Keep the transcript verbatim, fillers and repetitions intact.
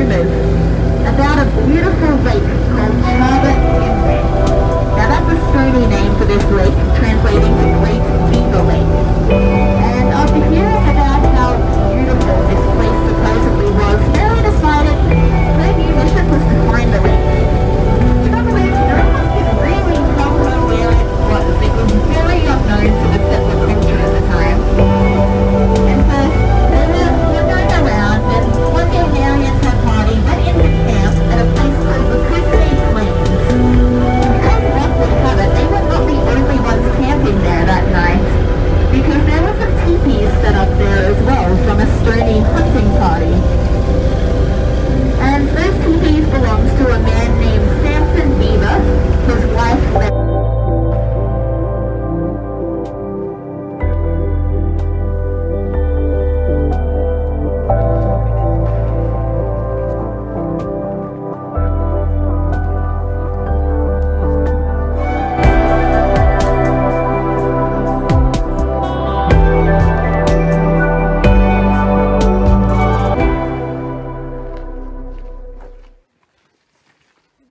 rumours about a beautiful lake called Jasper National Park. Now that's a Stony name for this lake, translating to Great